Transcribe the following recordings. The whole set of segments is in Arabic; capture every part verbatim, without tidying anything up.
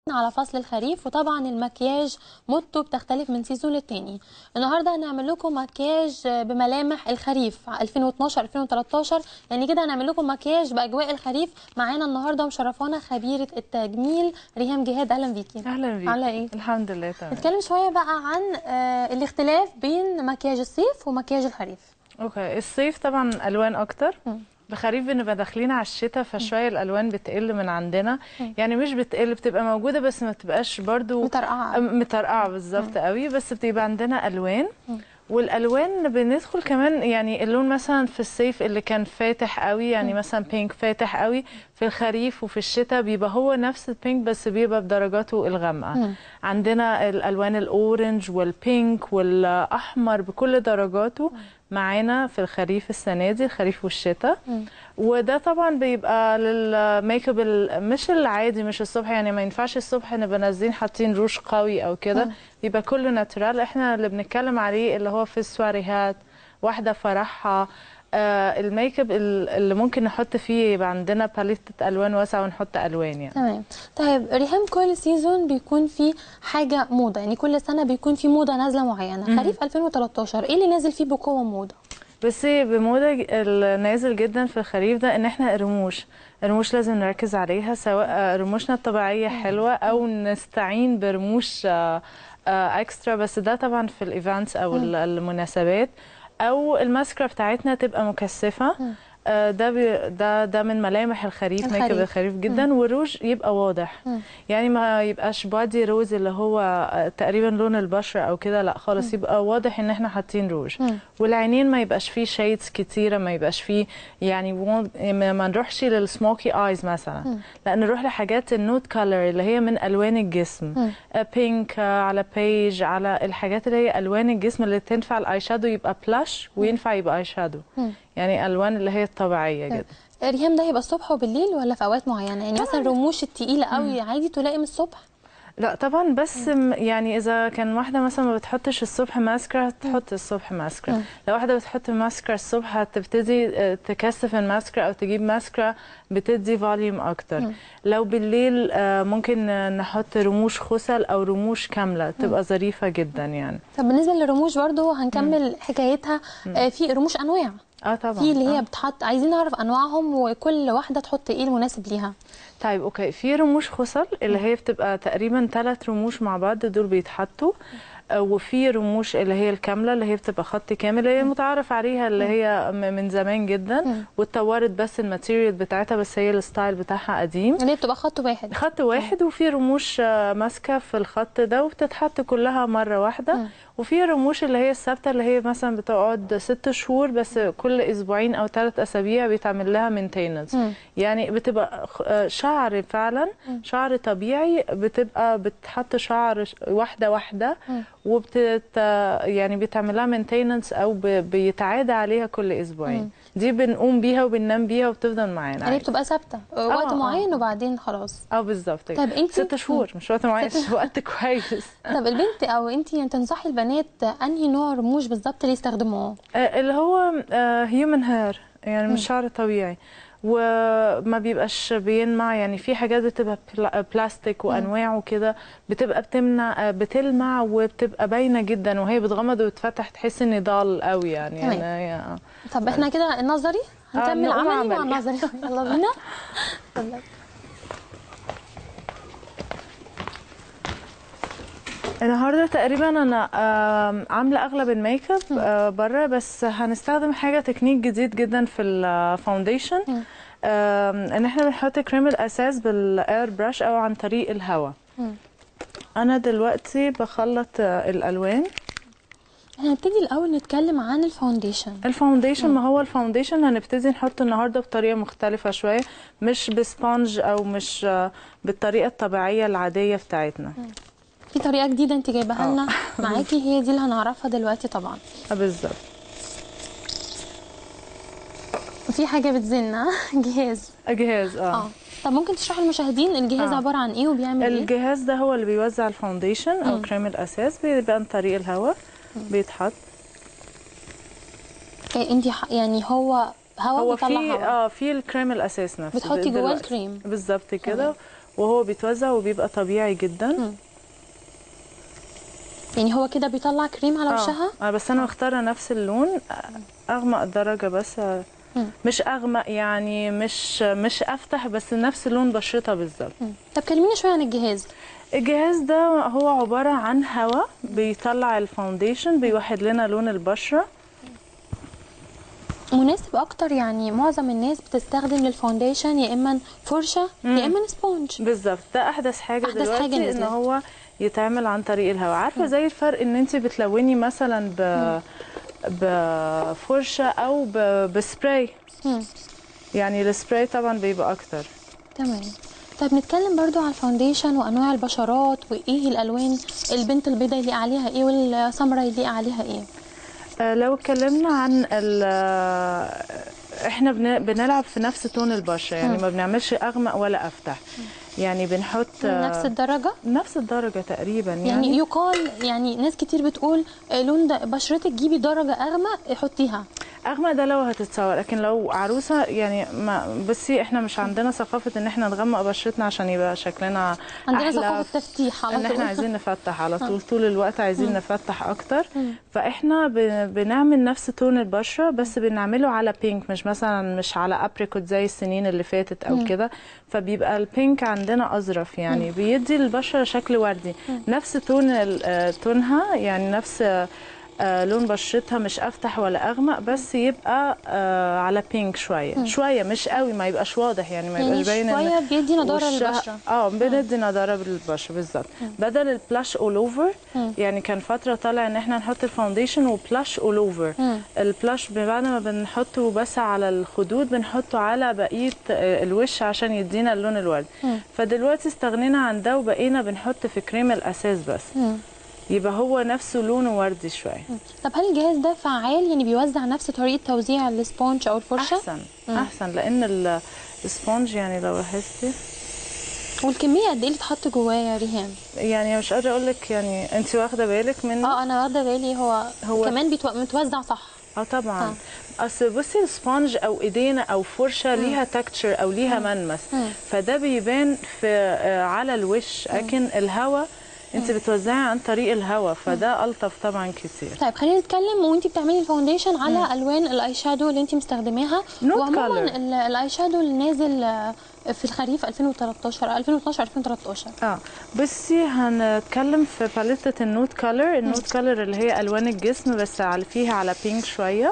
على فصل الخريف، وطبعا المكياج موضته بتختلف من سيزون للتاني. النهارده هنعمل لكم مكياج بملامح الخريف ألفين واتناشر ألفين وتلتاشر، يعني كده هنعمل لكم مكياج باجواء الخريف. معانا النهارده مشرفانا خبيره التجميل ريهام جهاد. اهلا بيكي. اهلا بيكي. عامله ايه؟ الحمد لله تمام. نتكلم شويه بقى عن آه الاختلاف بين مكياج الصيف ومكياج الخريف. اوكي، الصيف طبعا الوان اكتر. م. بخريف بنبقى داخلين على الشتاء، فشويه الالوان بتقل من عندنا. يعني مش بتقل، بتبقى موجوده بس ما بتبقاش برضو مترقعه مترقعه بالظبط قوي، بس بتبقى عندنا الوان. والالوان بندخل كمان، يعني اللون مثلا في الصيف اللي كان فاتح قوي، يعني مثلا بينك فاتح قوي، في الخريف وفي الشتاء بيبقى هو نفس البينك بس بيبقى بدرجاته الغامقه. عندنا الالوان الاورنج والبينك والاحمر بكل درجاته معانا في الخريف السنه دي، الخريف والشتاء. وده طبعا بيبقى للميك اب مش العادي، مش الصبح، يعني ما ينفعش الصبح نبقى نازلين حاطين روج قوي او كده، بيبقى كله ناتورال. احنا اللي بنتكلم عليه اللي هو في السواريهات، واحده فرحها، آه الميك اب اللي ممكن نحط فيه يبقى عندنا باليتة الوان واسعه ونحط الوان يعني. تمام. طيب ريهام، كل سيزون بيكون في حاجه موضه، يعني كل سنه بيكون في موضه نازله معينه. خريف ألفين وتلتاشر ايه اللي نازل فيه بقوه موضه؟ بس بموضه النازل جدا في الخريف ده ان احنا الرموش الرموش لازم نركز عليها، سواء رموشنا الطبيعيه حلوه او نستعين برموش اكسترا، بس ده طبعا في الايفنتس او المناسبات، او الماسكرا بتاعتنا تبقى مكثفه. ده بي ده ده من ملامح الخريف, الخريف. ميك اب الخريف جدا. مم. والروج يبقى واضح. مم. يعني ما يبقاش بادي روز اللي هو تقريبا لون البشره او كده، لا خالص. مم. يبقى واضح ان احنا حاطين روج. مم. والعينين ما يبقاش فيه شيدز كتيره، ما يبقاش فيه يعني ما نروحش للسموكي ايز مثلا. مم. لا نروح لحاجات النوت كولر اللي هي من الوان الجسم. بينك على بيج، على الحاجات اللي هي الوان الجسم اللي تنفع الاي شادو يبقى بلاش وينفع يبقى اي شادو. مم. يعني الوان اللي هي الطبيعيه جدا. ريهام، ده هيبقى الصبح وبالليل ولا في اوقات معينه؟ يعني مثلا الرموش التقيله قوي عادي تلائم الصبح؟ لا طبعا، بس مم. يعني اذا كان واحده مثلا ما بتحطش الصبح ماسكرا هتحط الصبح ماسكرا. مم. لو واحده بتحط ماسكرا الصبح هتبتدي تكثف الماسكرا او تجيب ماسكرا بتدي فوليوم اكتر. مم. لو بالليل ممكن نحط رموش خصل او رموش كامله تبقى ظريفه جدا يعني. طب بالنسبه للرموش برضو هنكمل مم. حكايتها. مم. في رموش انواع، اه طبعا، في اللي هي آه. بتحط، عايزين نعرف انواعهم وكل واحده تحط ايه المناسب ليها. طيب اوكي، في رموش خصل اللي هي بتبقى تقريبا ثلاث رموش مع بعض، دول بيتحطوا. وفي رموش اللي هي الكامله اللي هي بتبقى خط كامل، اللي هي متعارف عليها، اللي هي من زمان جدا واتطورت، بس الماتيريال بتاعتها بس هي الستايل بتاعها قديم، اللي هي بتبقى خط واحد خط واحد. وفي رموش ماسكه في الخط ده وبتتحط كلها مره واحده. وفي رموش اللي هي الثابته اللي هي مثلا بتقعد ست شهور، بس كل اسبوعين او ثلاث اسابيع بيتعمل لها مينتيننس. يعني بتبقى شعر فعلا، شعر طبيعي، بتبقى بتحط شعر واحده واحده وبتت يعني بيتعمل لها مينتيننس او بيتعاد عليها كل اسبوعين. دي بنقوم بيها وبننام بيها وبتفضل معانا، يعني بتبقى ثابته وقت آه معين آه. وبعدين خلاص. اه بالظبط. طب انت ست شهور مش وقت معين، وقت كويس. طب البنت او انت يعني تنصحي البنات انهي نوع رموش بالظبط اللي يستخدموه؟ آه اللي هو هيومن هير، يعني مش شعر طبيعي وما بيبقاش بينمع. يعني في حاجات بتبقى بلاستيك وانواع وكده، بتبقى بتمنع بتلمع وبتبقى باينه جدا، وهي بتغمض وتفتح تحس ان ضال قوي يعني. تمام. أنا طب احنا كده النظري هنكمل آه عملي, عملي مع النظري. يلا بينا. اتفضلي. النهارده تقريبا انا عامله اغلب الميك اب بره، بس هنستخدم حاجه تكنيك جديد جدا في الفاونديشن، ان احنا بنحط كريم الاساس بالاير براش او عن طريق الهواء. انا دلوقتي بخلط الالوان. هنبتدي الاول نتكلم عن الفاونديشن. الفاونديشن ما هو الفاونديشن هنبتدي نحطه النهارده بطريقه مختلفه شويه، مش بسبونج او مش بالطريقه الطبيعيه العاديه بتاعتنا. مم. في طريقه جديده انت جايباها لنا معاكي، هي دي اللي هنعرفها دلوقتي طبعا. اه بالظبط. في حاجه بتزن جهاز جهاز اه اه طب ممكن تشرحي للمشاهدين الجهاز آه. عباره عن ايه وبيعمل الجهاز ايه؟ الجهاز ده هو اللي بيوزع الفاونديشن او كريم الاساس، بيبقى عن طريق الهواء بيتحط. إيه انت يعني هو هواء هو بيطلع في هوا. اه في الكريم الاساس نفسه بتحطي جواه الكريم بالظبط كده، وهو بيتوزع وبيبقى طبيعي جدا. مم. يعني هو كده بيطلع كريم على وشها؟ اه بس انا مختاره نفس اللون اغمق درجه بس. مم. مش اغمق يعني مش مش افتح، بس نفس لون بشرتها بالظبط. طب كلميني شويه عن الجهاز. الجهاز ده هو عباره عن هواء بيطلع الفاونديشن، بيوحد لنا لون البشره. مناسب اكتر، يعني معظم الناس بتستخدم للفاونديشن يا اما فرشه يا اما سبونج. بالظبط، ده احدث حاجه أحدث دلوقتي حاجة نزلت. ان هو يتعمل عن طريق الهواء. عارفه زي الفرق ان انت بتلوني مثلا ب بفرشه او ب... بسبراي. مم. يعني السبراي طبعا بيبقى اكتر. تمام. طيب نتكلم برضو عن الفاونديشن وانواع البشرات وايه الالوان، البنت البيضاء يليق عليها ايه والسمراء يليق عليها ايه. آه لو اتكلمنا عن ال احنا بن- بنلعب في نفس تون البشره، يعني مم. ما بنعملش اغمق ولا افتح. يعني بنحط نفس الدرجه. نفس الدرجه تقريبا. يعني, يعني يقال، يعني ناس كتير بتقول آه، لون ده بشرتك جيبي درجه اغمق حطيها. اغمق ده لو هتتصور، لكن لو عروسه يعني ما بصي احنا مش عندنا ثقافه ان احنا نغمق بشرتنا عشان يبقى شكلنا عندنا احلى. ثقافه تفتيح على ان طول. احنا عايزين نفتح على طول، طول الوقت عايزين مم. نفتح اكتر. مم. فاحنا ب- بنعمل نفس تون البشره، بس بنعمله على بينك، مش مثلا مش على ابريكوت زي السنين اللي فاتت او مم. كده. فبيبقى البينك عندنا اظرف، يعني بيدي البشره شكل وردي. مم. نفس تون ال- آه، تونها، يعني نفس آه لون بشرتها، مش افتح ولا اغمق، بس يبقى آه على بينك شويه. مم. شويه مش قوي، ما يبقاش واضح، يعني ما يعني يبقاش باين شويه ان بيدي نضاره وشها- للبشره. اه بندي نضاره بالبشره بالظبط. بدل البلاش اول اوفر، يعني كان فتره طالع ان احنا نحط الفاونديشن وبلاش اول اوفر. البلاش بعد ما بنحطه بس على الخدود بنحطه على بقيه آه، الوش عشان يدينا اللون الوردي. فدلوقتي استغنينا عن ده وبقينا بنحط في كريم الاساس بس. مم. يبقى هو نفسه لونه وردي شويه. طب هل الجهاز ده فعال، يعني بيوزع نفس طريقه توزيع السبونج او الفرشه؟ احسن مم. احسن لان ال- السبونج يعني لو لاحظتي والكميه قد ايه اللي تحط جواه يا ريهام؟ يعني مش قادره اقول لك، يعني انت واخده بالك منه. اه انا واخده بالي، هو, هو كمان بيتو... متوزع صح. اه طبعا. اصل بصي السبونج او ايدينا او فرشه مم. ليها تكتشر او ليها ملمس، مم. فده بيبان في آه، على الوش. لكن الهواء انت بتوزعي عن طريق الهواء، فده الطف طبعا كتير. طيب خلينا نتكلم وانت بتعملي الفاونديشن على مم. الوان الاي شادو اللي انت مستخدماها. نوت وعموما كولر. ال- الاي شادو اللي نازل آه، في الخريف ألفين وتلتاشر ألفين واتناشر ألفين وتلتاشر. اه بصي هنتكلم في باليتة النوت كولر. النوت كولر اللي هي الوان الجسم، بس على فيها على بينك شويه.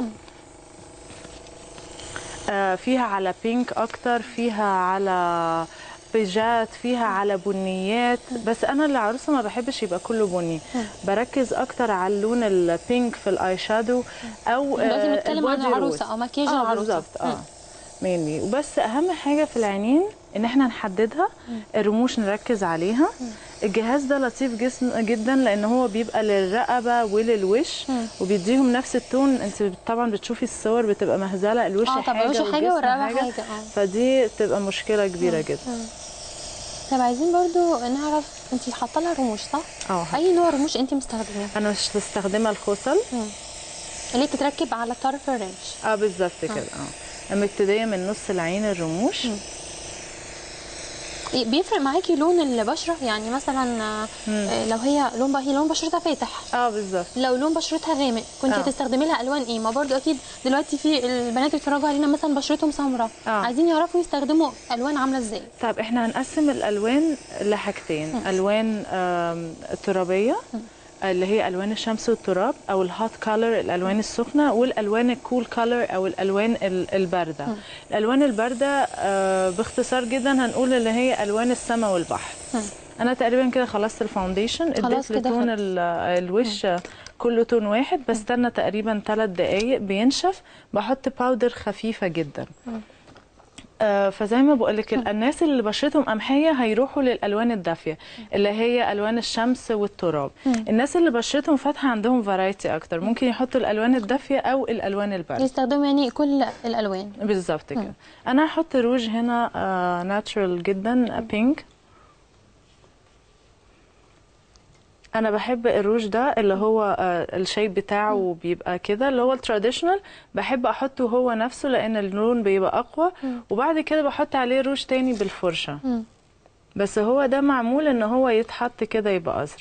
آه فيها على بينك اكتر، فيها على بيجات، فيها على بنيات. بس انا العروسه ما بحبش يبقى كله بني، بركز اكتر على اللون البينك في الاي شادو او دلوقتي آه بنتكلم عن العروسه او مكياج اه العروسه. بالظبط. اه مينلي. وبس اهم حاجه في العينين ان احنا نحددها، الرموش نركز عليها. الجهاز ده لطيف جسم جدا لان هو بيبقى للرقبه وللوش وبيديهم نفس التون. انت طبعا بتشوفي الصور بتبقى مهزله، الوش اه طبعا حاجه وش حاجه والجسم والرقبه حاجه, حاجه. اه فدي بتبقى مشكله كبيره جدا. طب عايزين برضو نعرف، انت حاطه لها رموش صح؟ اه اي نوع رموش انت مستخدماه؟ انا مش مستخدمه الخصل. مم. اللي بتتركب على طرف الرمش. اه بالظبط كده. اه مبتديه من نص العين الرموش. مم. بيفرق معاكي لون البشره؟ يعني مثلا آه، لو هي لون هي لون بشرتها فاتح، اه بالظبط، لو لون بشرتها غامق كنت آه. هتستخدمي لها الوان ايه؟ ما برضو اكيد دلوقتي في البنات بيتفرجوا علينا مثلا بشرتهم سمراء، آه. عايزين يعرفوا يستخدموا الوان عامله ازاي. طب احنا هنقسم الالوان لحاجتين. مم. الوان آم، ترابيه اللي هي الوان الشمس والتراب، او الهوت كولر الالوان السخنه، والالوان الكول كولر او الالوان ال- البارده. مم. الالوان البارده آه، باختصار جدا هنقول اللي هي الوان السماء والبحر. مم. انا تقريبا كده خلصت الفاونديشن، خلاص اديت كده لتون خلص. ال- الوش كله تون واحد. بستنى تقريبا ثلاث دقايق بينشف، بحط باودر خفيفه جدا. مم. آه، فزي ما بقول لك الناس اللي بشرتهم قمحيه هيروحوا للالوان الدافيه اللي هي الوان الشمس والتراب. مم. الناس اللي بشرتهم فاتحه عندهم فرايتي اكتر، ممكن يحطوا الالوان الدافيه او الالوان البارده. يستخدموا يعني كل الالوان. بالظبط كده. انا هحط روج هنا آه ناتشرال جدا بينك. انا بحب الروج ده اللي هو آه الشيب بتاعه بيبقى كده اللي هو التراديشنال، بحب احطه هو نفسه لان اللون بيبقى اقوى. وبعد كده بحط عليه روج تاني بالفرشه. مم. بس هو ده معمول ان هو يتحط كده يبقى اظرف،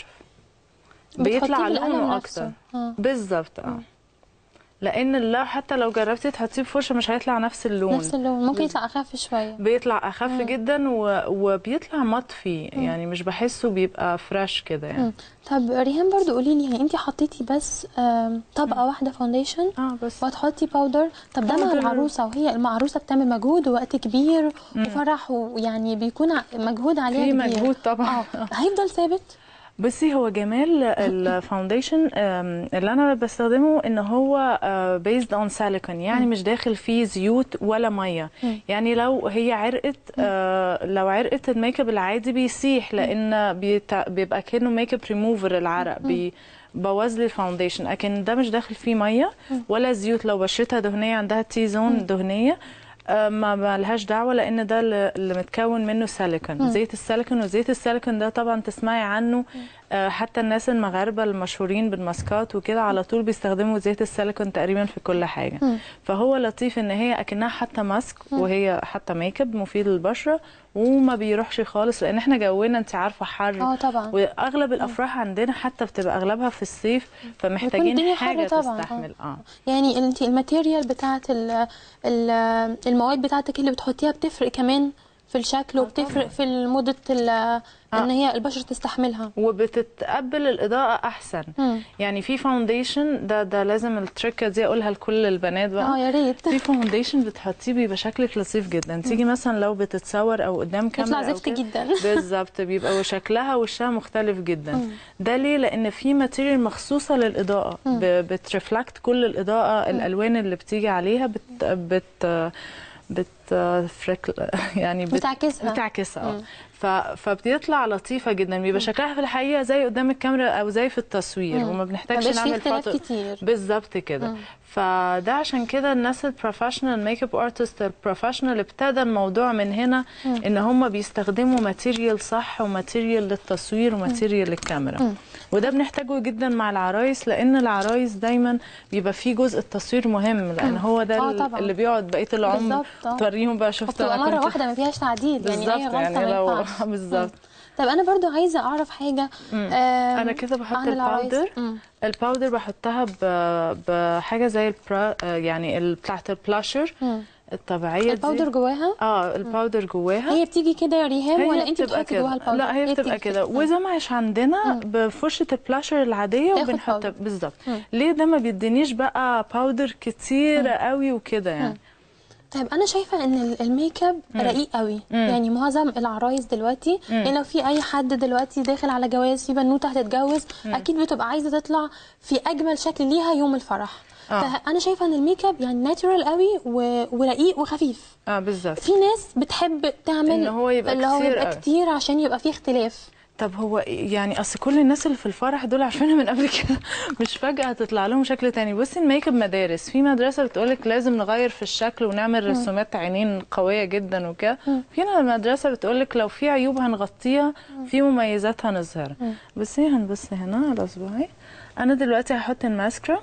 بيطلع لونه اكتر. بالظبط. اه لان لو حتى لو جربتي تحطيه بفرشه مش هيطلع نفس اللون. نفس اللون ممكن يطلع اخف شويه. بيطلع اخف مم. جدا و... وبيطلع مطفي. مم. يعني مش بحسه بيبقى فريش كده يعني. مم. طب ريهام برضو قولي لي، يعني انت حطيتي بس طبقه مم. واحده فاونديشن اه بس وهتحطي باودر. طب ده مع العروسه وهي العروسه بتعمل مجهود ووقت كبير مم. وفرح ويعني بيكون مجهود عليها كبير. في مجهود طبعا. اه هيفضل ثابت؟ بصي هو جمال الفاونديشن اللي انا بستخدمه ان هو بيزد اون سيليكون، يعني مش داخل فيه زيوت ولا ميه. يعني لو هي عرقت لو عرقت الميك اب العادي بيسيح، لان بيبقى كانه ميك اب ريموفر العرق بيبوظ لي الفاونديشن، لكن ده مش داخل فيه ميه ولا زيوت. لو بشرتها دهنيه عندها تي زون دهنيه ما لهاش دعوه، لان ده اللي متكون منه سيليكون، زيت السيليكون. وزيت السيليكون ده طبعا تسمعي عنه، حتى الناس المغاربه المشهورين بالماسكات وكده على طول بيستخدموا زيت السيليكون تقريبا في كل حاجه. فهو لطيف ان هي اكنها حتى ماسك وهي حتى ميك اب مفيد للبشره وما بيروحش خالص، لان احنا جونا انت عارفه حر. اه طبعا. واغلب الافراح عندنا حتى بتبقى اغلبها في الصيف، فمحتاجين حاجه تستحمل. اه, آه. يعني انت الماتيريال بتاعت المواد بتاعتك اللي بتحطيها بتفرق كمان في الشكل، وبتفرق في المدة آه. ان هي البشره تستحملها وبتتقبل الاضاءه احسن. مم. يعني في فاونديشن ده ده لازم التريكه دي اقولها لكل البنات بقى. اه يا ريت. في فاونديشن بتحطيه بيبقى شكلك لطيف جدا. تيجي مثلا لو بتتصور او قدام كاميرا يطلع زفت جدا. بالظبط، بيبقى شكلها وشها مختلف جدا. مم. ده ليه؟ لان في ماتيريال مخصوصه للاضاءه بترفلكت كل الاضاءه. مم. الالوان اللي بتيجي عليها بت بت بت يعني بت... بتعكسها بتعكسها اه فبتطلع لطيفه جدا. بيبقى شكلها في الحقيقه زي قدام الكاميرا او زي في التصوير. مم. وما بنحتاجش نعمل فوتو كتير. بالظبط كده. مم. فده عشان كده الناس البروفيشنال ميك اب ارتست البروفيشنال ابتدى الموضوع من هنا. مم. ان هم بيستخدموا ماتيريال صح وماتيريال للتصوير وماتيريال للكاميرا. مم. وده بنحتاجه جدا مع العرايس، لان العرايس دايما بيبقى فيه جزء التصوير مهم، لان هو ده آه اللي بيقعد بقيه العمر توريهم بقى. شفت انا مره واحده ما فيهاش تعديل، يعني اي غلطه يعني ما لو ينفعش. بالظبط. طب انا برضو عايزه اعرف حاجه. انا كده بحط الباودر. الباودر بحطها بحاجه زي البرا يعني بتاعه البلاشر الطبيعيه. الباودر جواها؟ اه الباودر جواها. هي بتيجي كده يا ريهام ولا انت بتحطي جواها الباودر؟ لا هي بتبقى كده. واذا ما مش عندنا بفرشه البلاشر العاديه وبنحط بالظبط. ليه؟ ده ما بيدينيش بقى باودر كتير قوي وكده يعني. طيب انا شايفه ان الميك اب رقيق قوي. مم. يعني معظم العرايس دلوقتي، مم. يعني لو في اي حد دلوقتي داخل على جواز، في بنوته هتتجوز، مم. اكيد بتبقى عايزه تطلع في اجمل شكل ليها يوم الفرح. آه. فانا شايفه ان الميك اب يعني ناتشورال قوي ورقيق وخفيف. اه بالظبط. في ناس بتحب تعمل ان هو يبقى اللي هو يبقى كتير عشان يبقى فيه اختلاف. طب هو يعني اصل كل الناس اللي في الفرح دول عارفينها من قبل كده، مش فجأة تطلع لهم شكل تاني. بصي الميك اب مدارس، في مدرسة بتقولك لازم نغير في الشكل ونعمل رسومات عينين قوية جدا وكده، في مدرسة بتقولك لو في عيوب هنغطيها، في مميزات هنظهرها. بصي هنبص هنا على صباعي. انا دلوقتي هحط الماسكرا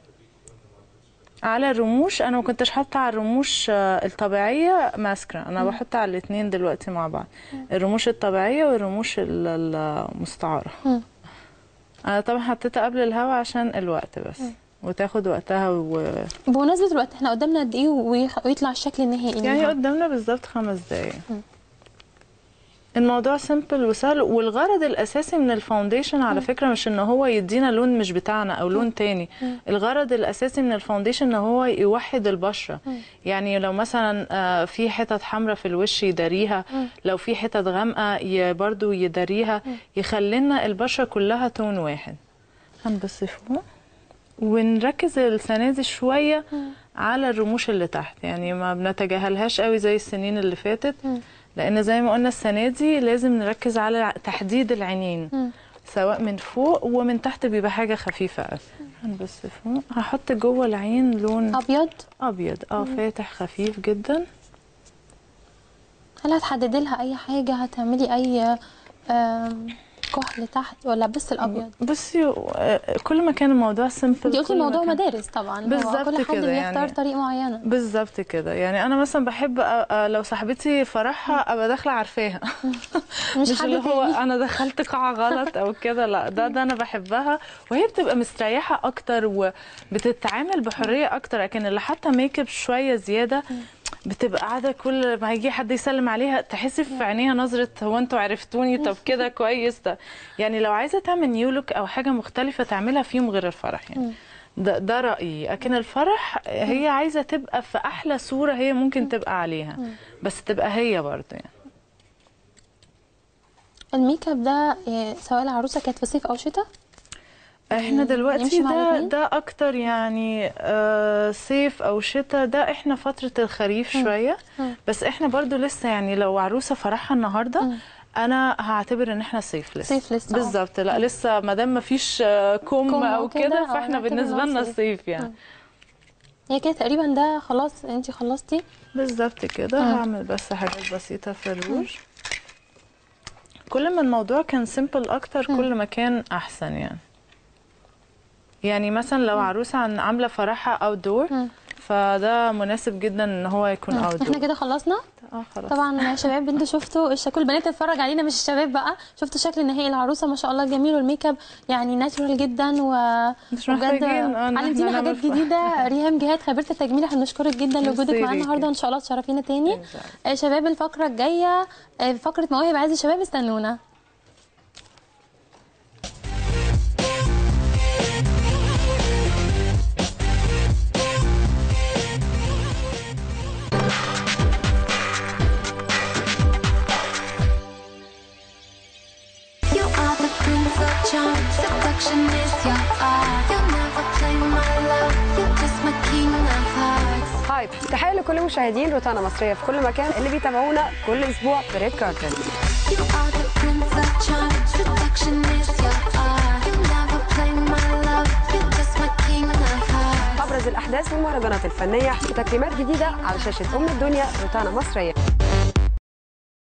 على الرموش. انا ما كنتش حاطه على الرموش الطبيعيه ماسكرا، انا بحط على الاثنين دلوقتي مع بعض، الرموش الطبيعيه والرموش المستعاره. انا طبعا حطيتها قبل الهوا عشان الوقت بس وتاخد وقتها. و... بمناسبه الوقت احنا قدامنا قد ايه ويطلع الشكل النهائي؟ يعني قدامنا بالظبط خمس دقايق. الموضوع سيمبل وسهل. والغرض الاساسي من الفاونديشن على فكره مش ان هو يدينا لون مش بتاعنا او لون تاني. الغرض الاساسي من الفاونديشن ان هو يوحد البشره. يعني لو مثلا في حتت حمراء في الوش يداريها، لو في حتت غامقه برضو يداريها، يخلينا البشره كلها تون واحد. هنبص فوق ونركز السنه دي شويه على الرموش اللي تحت، يعني ما بنتجاهلهاش قوي زي السنين اللي فاتت، لان زي ما قلنا السنه دي لازم نركز على تحديد العينين. م. سواء من فوق ومن تحت بيبقى حاجه خفيفه قوي. هنبص فوق هحط جوه العين لون ابيض ابيض اه م. فاتح خفيف جدا. هل هتحددي لها اي حاجه؟ هتعملي اي كحل تحت ولا بس الابيض؟ بصي آه، كل ما كان الموضوع سيمبل. انت قلتي الموضوع مدارس طبعا، بالظبط كل حد كده بيختار يعني. طريقه معينه. بالظبط كده يعني. انا مثلا بحب أ- أ- لو صاحبتي فرحها ابقى داخله عارفاها مش مش حد اللي هو تاني. انا دخلت قاعه غلط او كده، لا ده ده انا بحبها، وهي بتبقى مستريحه اكتر وبتتعامل بحريه اكتر. لكن اللي حتى ميك اب شويه زياده بتبقى قاعده كل ما هيجي حد يسلم عليها تحسي في عينيها نظره هو انتوا عرفتوني، طب كده كويس. ده يعني لو عايزه تعمل نيو لوك او حاجه مختلفه تعملها في يوم غير الفرح يعني. ده ده رأيي. لكن الفرح هي عايزة تبقى في أحلى صورة هي ممكن تبقى عليها، بس تبقى هي برضه يعني. الميك اب ده إيه، سواء العروسه كانت في صيف او شتاء؟ احنا دلوقتي يمشي مع ده الاتنين؟ ده اكتر يعني آه صيف او شتاء. ده احنا فترة الخريف شوية، بس احنا برضو لسه يعني لو عروسة فرحها النهاردة انا هعتبر ان احنا صيف لسه. صيف لسه، اه. بالظبط. لا لسه ما دام ما فيش آه، كم كم او أو كده، كده اه، فاحنا نعتبر بالنسبة إن هو لنا صيف. صيف يعني. هي كده تقريبا ده خلاص، انت خلصتي. بالظبط كده. مم. هعمل بس حاجات بسيطة في الروج. كل ما الموضوع كان سيمبل اكتر كل ما كان احسن يعني. يعني مثلا لو عروسه عن عامله فرحها اوت دور فده مناسب جدا ان هو يكون اوت دور. احنا كده خلصنا. اه خلاص. طبعا يا شباب انتوا شفتوا الش- كل البنات تتفرج علينا مش الشباب بقى، شفتوا شكل نهائي العروسه ما شاء الله جميل، والميك اب يعني ناتشورال جدا و مش وبجد محتاجين اه ان احنا علمتينا نعمل حاجات فرح. جديده. ريهام جهاد خبيره التجميل، احنا بنشكرك جدا لوجودك ميرسي معانا ليكي. النهارده، وان شاء الله تشرفينا تاني. إن شاء الله. آه، شباب الفقره الجايه آه، فقره مواهب عايز الشباب، استنونا. You are the prince of charm, seduction is your art. You'll never play my love, you're just my king of hearts. هاي تحية لكل مشاهدين روتانا مصرية في كل مكان اللي بيتابعونا كل أسبوع في ريد كاربت. You are the prince of charm, seduction is your art. You'll never play my love, you're just my king of hearts. أبرز الأحداث والمهرجانات الفنية وتكريمات جديدة على شاشة أم الدنيا روتانا مصرية.